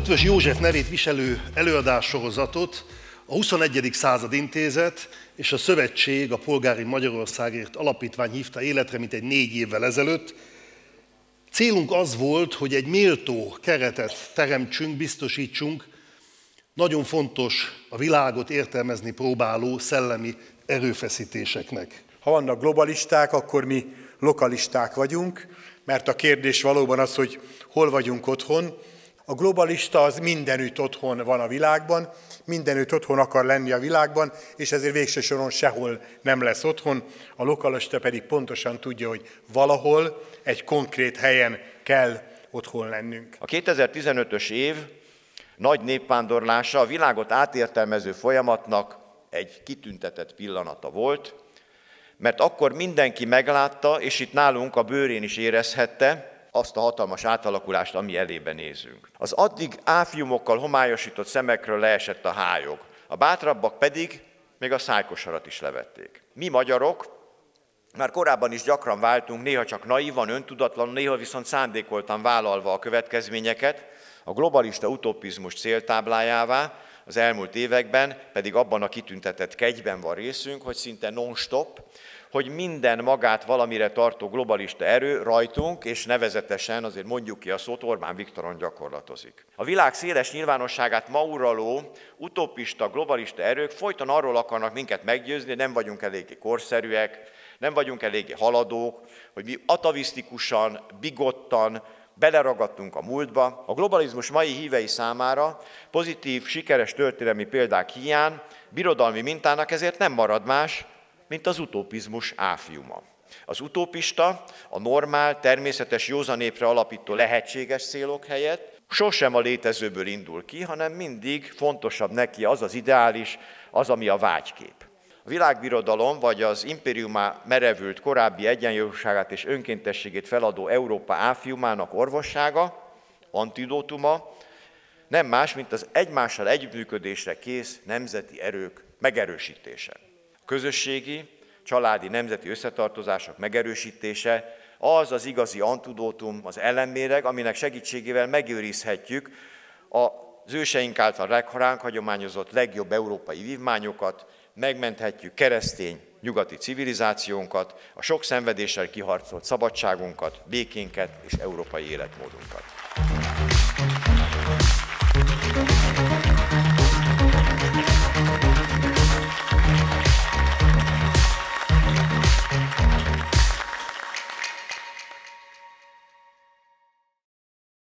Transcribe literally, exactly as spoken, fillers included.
Eötvös József nevét viselő előadássorozatot a huszonegyedik század intézet és a Szövetség a Polgári Magyarországért Alapítvány hívta életre mintegy négy évvel ezelőtt. Célunk az volt, hogy egy méltó keretet teremtsünk, biztosítsunk nagyon fontos, a világot értelmezni próbáló szellemi erőfeszítéseknek. Ha vannak globalisták, akkor mi lokalisták vagyunk, mert a kérdés valóban az, hogy hol vagyunk otthon. A globalista az mindenütt otthon van a világban, mindenütt otthon akar lenni a világban, és ezért végső soron sehol nem lesz otthon. A lokalista pedig pontosan tudja, hogy valahol, egy konkrét helyen kell otthon lennünk. A kétezer-tizenötös év nagy népvándorlása a világot átértelmező folyamatnak egy kitüntetett pillanata volt, mert akkor mindenki meglátta, és itt nálunk a bőrén is érezhette azt a hatalmas átalakulást, ami elébe nézünk. Az addig áfiumokkal homályosított szemekről leesett a hályog, a bátrabbak pedig még a szájkosarat is levették. Mi magyarok már korábban is gyakran váltunk, néha csak naívan, öntudatlanul, néha viszont szándékoltan vállalva a következményeket, a globalista utopizmus céltáblájává, az elmúlt években pedig abban a kitüntetett kegyben van részünk, hogy szinte non-stop, hogy minden magát valamire tartó globalista erő rajtunk, és nevezetesen, azért mondjuk ki a szót, Orbán Viktoron gyakorlatozik. A világ széles nyilvánosságát ma uraló utopista, globalista erők folyton arról akarnak minket meggyőzni, hogy nem vagyunk eléggé korszerűek, nem vagyunk eléggé haladók, hogy mi atavisztikusan, bigottan, beleragadtunk a múltba. A globalizmus mai hívei számára pozitív, sikeres történelmi példák hiány, birodalmi mintának ezért nem marad más, mint az utopizmus áfiuma. Az utopista a normál, természetes, józanépre alapító lehetséges célok helyett sosem a létezőből indul ki, hanem mindig fontosabb neki az az ideális, az, ami a vágykép. A világbirodalom vagy az impériumá merevült korábbi egyenjogúságát és önkéntességét feladó Európa áfiumának orvossága, antidótuma nem más, mint az egymással együttműködésre kész nemzeti erők megerősítése. A közösségi, családi, nemzeti összetartozások megerősítése az az igazi antidótum, az ellenméreg, aminek segítségével megőrizhetjük az őseink által ránk hagyományozott legjobb európai vívmányokat, megmenthetjük keresztény nyugati civilizációnkat, a sok szenvedéssel kiharcolt szabadságunkat, békénket és európai életmódunkat.